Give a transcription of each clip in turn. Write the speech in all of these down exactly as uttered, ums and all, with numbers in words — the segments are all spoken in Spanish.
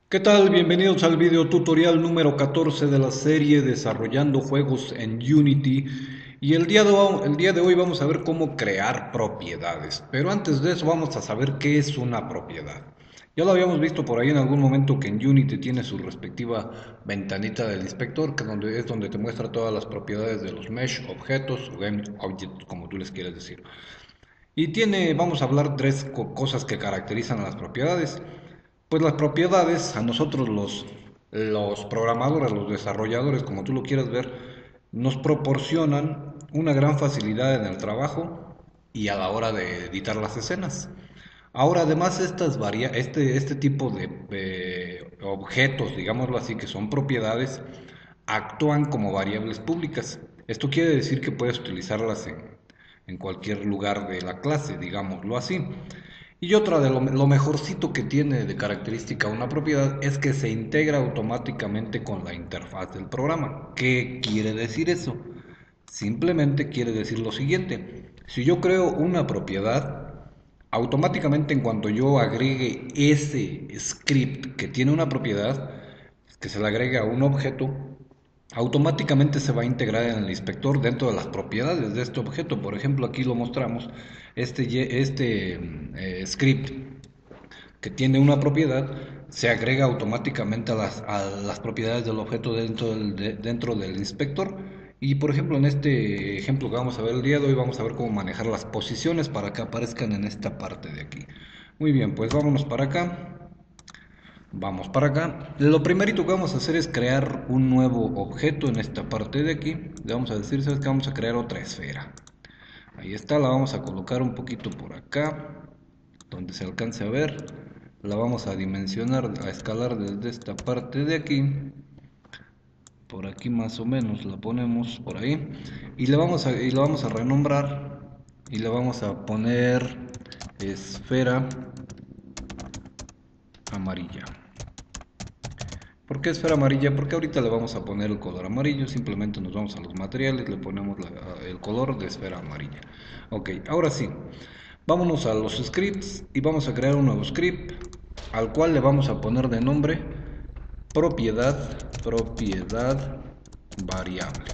¿Qué tal? Bienvenidos al video tutorial número catorce de la serie Desarrollando Juegos en Unity. Y el día de hoy, el día de hoy vamos a ver cómo crear propiedades. Pero antes de eso vamos a saber qué es una propiedad. Ya lo habíamos visto por ahí en algún momento que en Unity tiene su respectiva ventanita del inspector, que donde, es donde te muestra todas las propiedades de los mesh, objetos o game objects, como tú les quieres decir. Y tiene, vamos a hablar tres co- cosas que caracterizan a las propiedades. Pues las propiedades a nosotros los, los programadores, los desarrolladores, como tú lo quieras ver, nos proporcionan una gran facilidad en el trabajo y a la hora de editar las escenas. Ahora, además, estas varia este, este tipo de eh, objetos, digámoslo así, que son propiedades, actúan como variables públicas. Esto quiere decir que puedes utilizarlas en, en cualquier lugar de la clase, digámoslo así. Y otra de lo, lo mejorcito que tiene de característica una propiedad es que se integra automáticamente con la interfaz del programa. ¿Qué quiere decir eso? Simplemente quiere decir lo siguiente. Si yo creo una propiedad, automáticamente en cuanto yo agregue ese script que tiene una propiedad, que se le agrega a un objeto, automáticamente se va a integrar en el inspector dentro de las propiedades de este objeto. Por ejemplo, aquí lo mostramos, este, este eh, script que tiene una propiedad se agrega automáticamente a las, a las propiedades del objeto dentro del, de, dentro del inspector. Y por ejemplo, en este ejemplo que vamos a ver el día de hoy, vamos a ver cómo manejar las posiciones para que aparezcan en esta parte de aquí. Muy bien, pues vámonos para acá. Vamos para acá. Lo primerito que vamos a hacer es crear un nuevo objeto en esta parte de aquí. Le vamos a decir, ¿sabes qué? Vamos a crear otra esfera. Ahí está, la vamos a colocar un poquito por acá, donde se alcance a ver. La vamos a dimensionar, a escalar desde esta parte de aquí. Por aquí más o menos la ponemos por ahí. Y le vamos a, y la vamos a renombrar. Y le vamos a poner esfera amarilla. ¿Por qué esfera amarilla? Porque ahorita le vamos a poner el color amarillo, simplemente nos vamos a los materiales, le ponemos la, el color de esfera amarilla. Ok, ahora sí, vámonos a los scripts y vamos a crear un nuevo script al cual le vamos a poner de nombre propiedad, propiedad variable.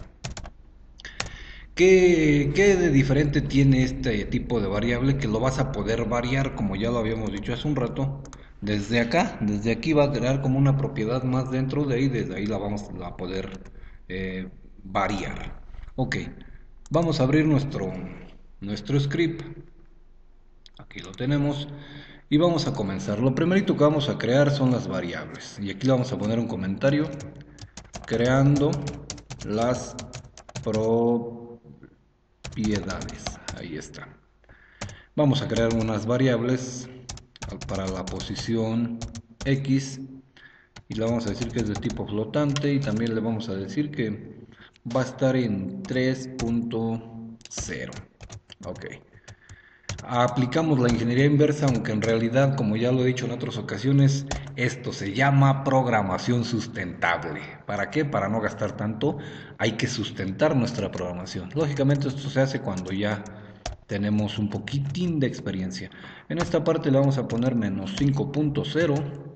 ¿Qué, ¿Qué de diferente tiene este tipo de variable? Que lo vas a poder variar, como ya lo habíamos dicho hace un rato, desde acá, desde aquí va a crear como una propiedad más dentro de ahí, desde ahí la vamos a poder eh, variar. Ok, vamos a abrir nuestro, nuestro script, aquí lo tenemos, y vamos a comenzar. Lo primerito que vamos a crear son las variables, y aquí le vamos a poner un comentario, creando las propiedades. Ahí está. Vamos a crear unas variables para la posición X y le vamos a decir que es de tipo flotante y también le vamos a decir que va a estar en tres punto cero. Ok. Aplicamos la ingeniería inversa, aunque en realidad, como ya lo he dicho en otras ocasiones, esto se llama programación sustentable. ¿Para qué? Para no gastar tanto, hay que sustentar nuestra programación. Lógicamente esto se hace cuando ya tenemos un poquitín de experiencia. En esta parte le vamos a poner menos cinco punto cero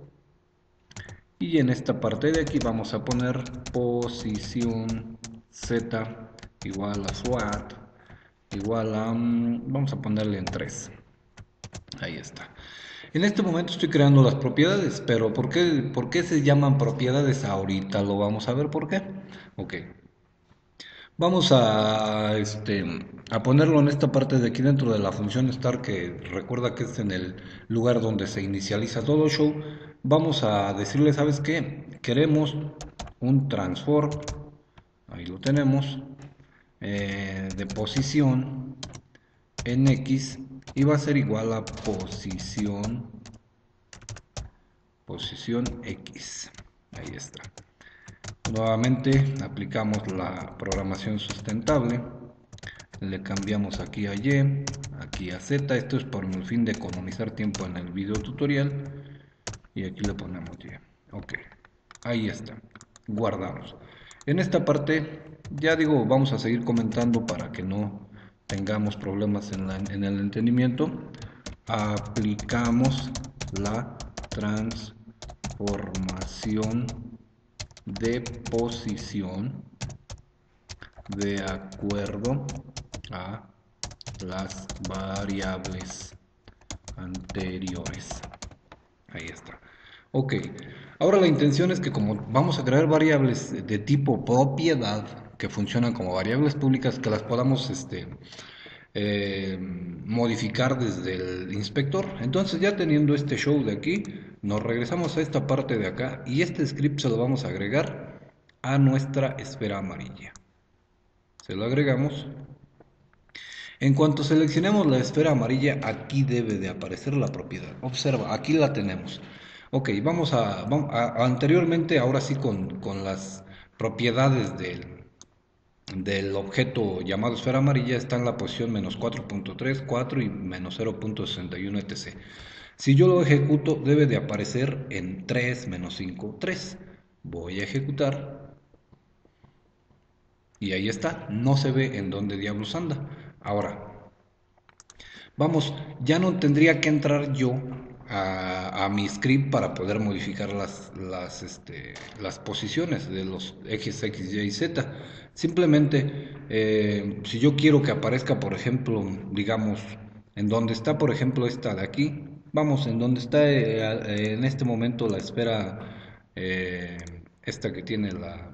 y en esta parte de aquí vamos a poner posición Z igual a SWAT igual a, um, vamos a ponerle en tres. Ahí está. En este momento estoy creando las propiedades, pero ¿por qué, ¿por qué se llaman propiedades? Ahorita lo vamos a ver por qué. Ok. Vamos a, este, a ponerlo en esta parte de aquí dentro de la función start, que recuerda que es en el lugar donde se inicializa todo show. Vamos a decirle, ¿sabes qué? Queremos un transform, ahí lo tenemos, eh, de posición en X y va a ser igual a posición, posición X. Ahí está. Nuevamente aplicamos la programación sustentable, le cambiamos aquí a Y, aquí a Z, esto es por el fin de economizar tiempo en el video tutorial y aquí le ponemos Y. Ok, ahí está, guardamos. En esta parte, ya digo, vamos a seguir comentando para que no tengamos problemas en, la, en el entendimiento. Aplicamos la transformación información de posición de acuerdo a las variables anteriores. Ahí está. Ok, ahora la intención es que como vamos a crear variables de tipo propiedad que funcionan como variables públicas, que las podamos este, eh, modificar desde el inspector. Entonces ya teniendo este show de aquí, nos regresamos a esta parte de acá y este script se lo vamos a agregar a nuestra esfera amarilla. Se lo agregamos. En cuanto seleccionemos la esfera amarilla, aquí debe de aparecer la propiedad. Observa, aquí la tenemos. Ok, vamos a, vamos a anteriormente, ahora sí con, con las propiedades del, del objeto llamado esfera amarilla está en la posición menos cuatro punto tres, cuatro y menos cero punto sesenta y uno, etcétera. Si yo lo ejecuto, debe de aparecer en tres menos cinco, tres. Voy a ejecutar. Y ahí está, no se ve en dónde diablos anda. Ahora, vamos, ya no tendría que entrar yo a, a mi script para poder modificar las, las, este, las posiciones de los ejes X, Y y Z. Simplemente, eh, si yo quiero que aparezca, por ejemplo, digamos, en donde está, por ejemplo, esta de aquí, vamos, en donde está eh, en este momento la esfera, eh, esta que tiene la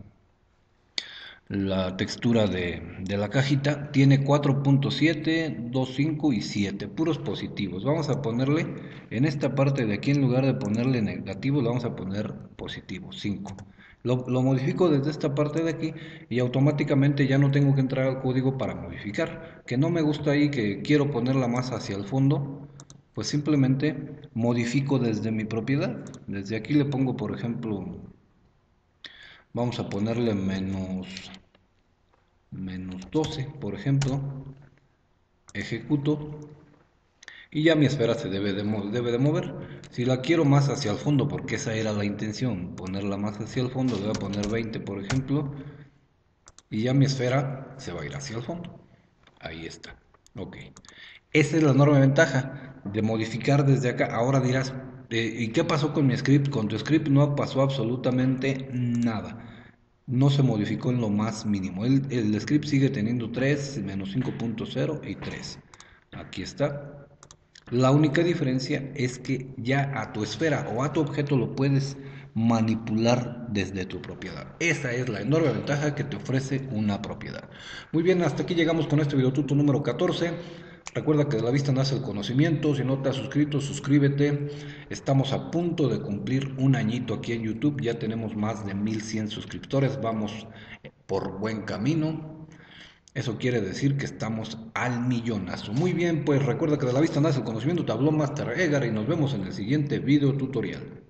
la textura de, de la cajita, tiene cuatro punto siete, dos, cinco y siete, puros positivos. Vamos a ponerle en esta parte de aquí, en lugar de ponerle negativo, le vamos a poner positivo, cinco. Lo, lo modifico desde esta parte de aquí y automáticamente ya no tengo que entrar al código para modificar. Que no me gusta ahí, que quiero ponerla más hacia el fondo, pues simplemente modifico desde mi propiedad. Desde aquí le pongo, por ejemplo, vamos a ponerle menos, menos doce, por ejemplo. Ejecuto. Y ya mi esfera se debe de, debe de mover. Si la quiero más hacia el fondo, porque esa era la intención, ponerla más hacia el fondo, le voy a poner veinte, por ejemplo. Y ya mi esfera se va a ir hacia el fondo. Ahí está. Ok. Esa es la enorme ventaja de modificar desde acá. Ahora dirás, eh, ¿y qué pasó con mi script? Con tu script no pasó absolutamente nada. No se modificó en lo más mínimo. El, el script sigue teniendo tres, menos cinco punto cero y tres. Aquí está. La única diferencia es que ya a tu esfera o a tu objeto lo puedes manipular desde tu propiedad. Esa es la enorme ventaja que te ofrece una propiedad. Muy bien, hasta aquí llegamos con este videotuto número catorce. Recuerda que de la vista nace el conocimiento. Si no te has suscrito, suscríbete. Estamos a punto de cumplir un añito aquí en YouTube. Ya tenemos más de mil cien suscriptores. Vamos por buen camino. Eso quiere decir que estamos al millonazo. Muy bien, pues recuerda que de la vista nace el conocimiento. Te habló Master Edgar y nos vemos en el siguiente video tutorial.